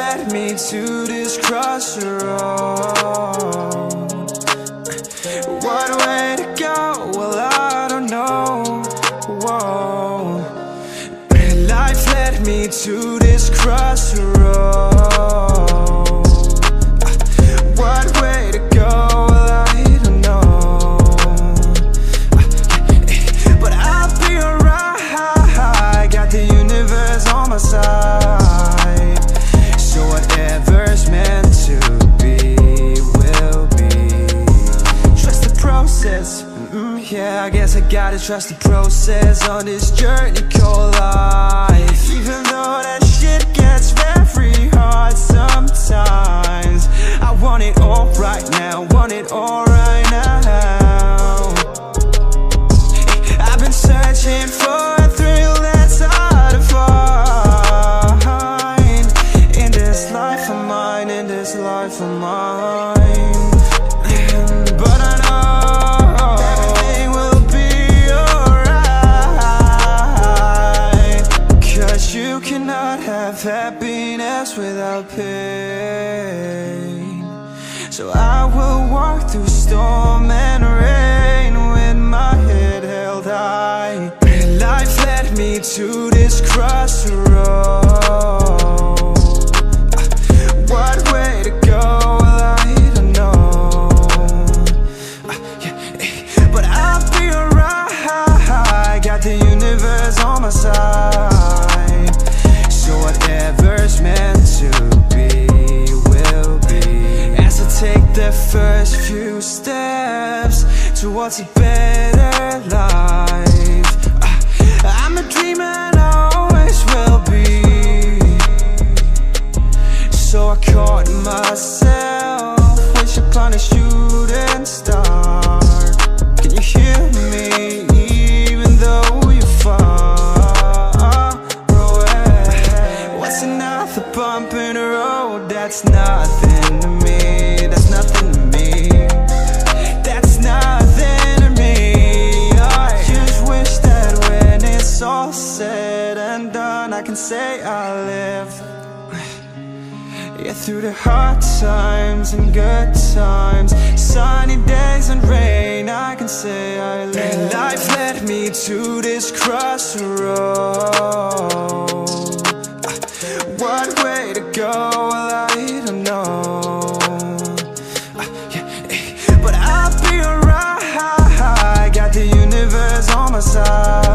led me to this crossroad. What way to go? Well, I don't know. Whoa. Life led me to this crossroad. What way to go? Well, I don't know. But I'll be alright. Got the universe on my side. So whatever's meant to be will be. Trust the process. Yeah, I guess I gotta trust the process on this journey called life. Even though that shit gets very hard sometimes, I want it all right now, want it all right now. I've been searching for a thrill that's hard to find in this life of mine, in this life of mine. But I know everything will be alright, 'cause you cannot have happiness without pain. So I will walk through storm and rain with my head held high. Life led me to this crossroad. What way to go? Well, I don't know. But I'll be alright. Got the universe on my side. So whatever's meant to be will be. As I take the first few steps towards a better life, I'm a dreamer and I always will be. So I caught myself, wish upon a shooting star. Can you hear me even though you're far away? What's another bump in the road? That's nothing to me, that's nothing to me. That's nothing to me. I just wish that when it's all said and done, I can say I lived. Yeah, through the hard times and good times, sunny days and rain, I can say I lived. Life led me to this crossroad. What way to go? Well, I don't know. But I'll be alright. Got the universe on my side.